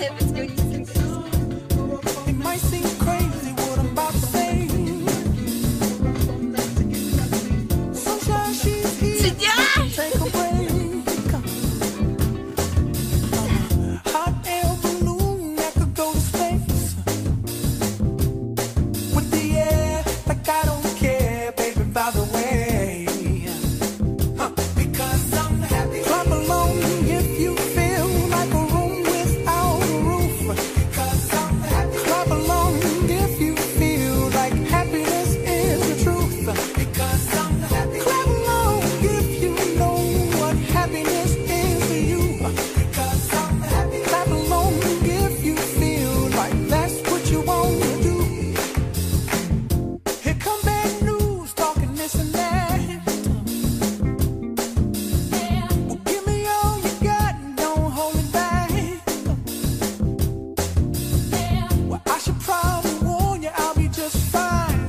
Let's go listen to this. It might seem crazy what I'm about to say. Sunshine, she's here. C'est bien. Take a break. Hot air balloon that could go to space. With the air, like I don't care, baby, by the way. Because I'm happy. Clap along if you feel like a room without a roof. Because I'm happy. Clap along if you feel like happiness is the truth. Because I'm happy. Clap along if you know what happiness is to you. Because I'm happy. Clap along if you feel like that's what you want to do. Here come bad news, talking this and that. Well, give me all you got and don't hold it back. Well, I should probably warn you, I'll be just fine.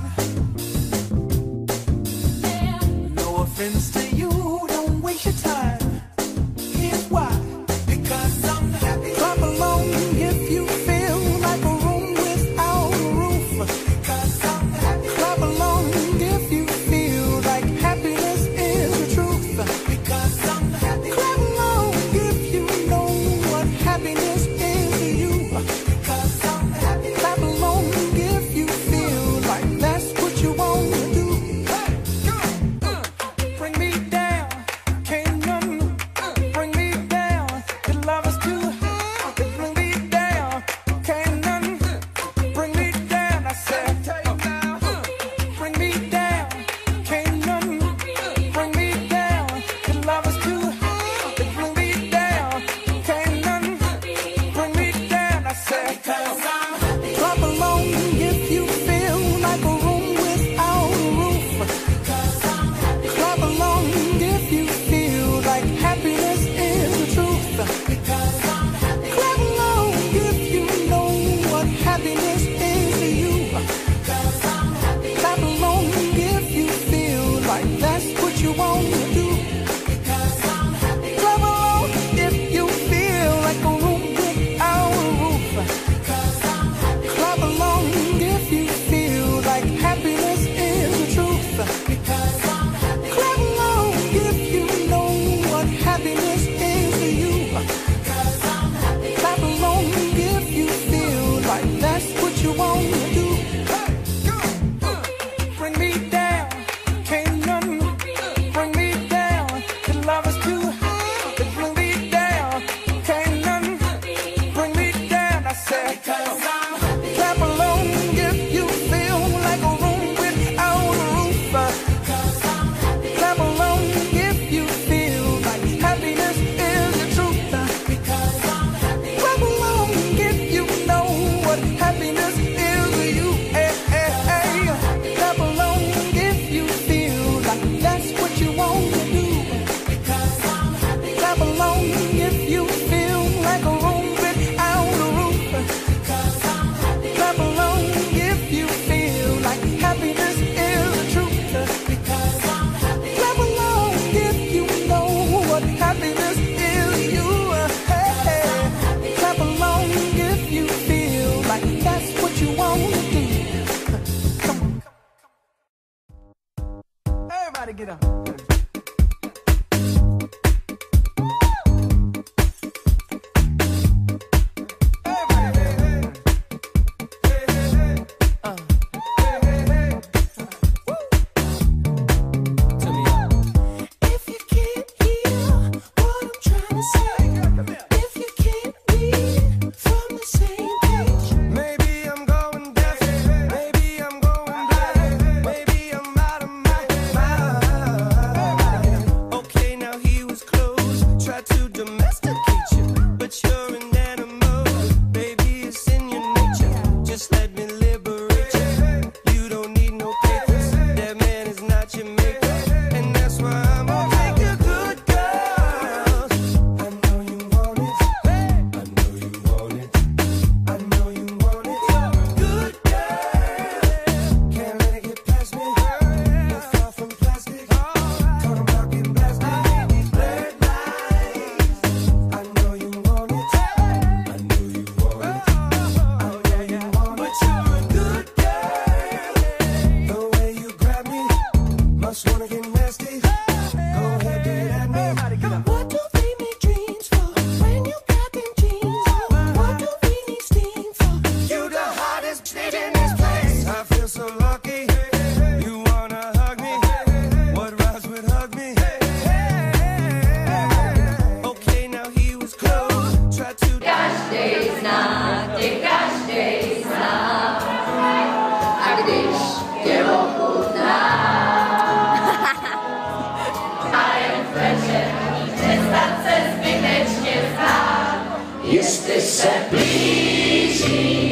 No offense to you, don't waste your time. Here's why. Because I'm happy. Clap along if you feel like a room without a roof. Because I'm happy. Clap along if you feel like happiness is the truth. Because I'm happy. Clap along if you know what happiness is to you. Because I'm happy. Clap along if you feel like that's what you want to do. Bring me down, can't none bring me down. Your love is too high. Bring me down, can't none bring me down. I said, bring me down, can't none bring me down. Your love is too high. Bring me down, can't none bring me down. I said, clap along if you feel like a room without a roof. Clap along if you feel like happiness is the truth. Clap along if you know what happiness is to you. Clap along if you feel like that's what you want to do. Clap along if you feel like a room without a roof. Clap along if you feel like happiness is the truth. Clap along if you know what happiness is to you. Clap along if you feel like that's what you want to do. Bring me down, can't none bring me down. Your love is too high. Bring me down, can't none bring me down. I said, clap along if you feel like a room without a roof. Clap along if you feel like happiness is the truth. Clap along if you know what happiness is to you. Clap along if you feel like that's what you want to do. Clap along if you feel like a room without a roof. Clap along if you feel like happiness is the truth. Clap along if you know what happiness is to you. Clap along if you feel like that's what you want to do. Come on. Everybody get up. If you can't hear what I'm trying to say, if you can't read from the same page, maybe I'm going deaf, maybe I'm going blind, maybe I'm out of my mind. This pleasing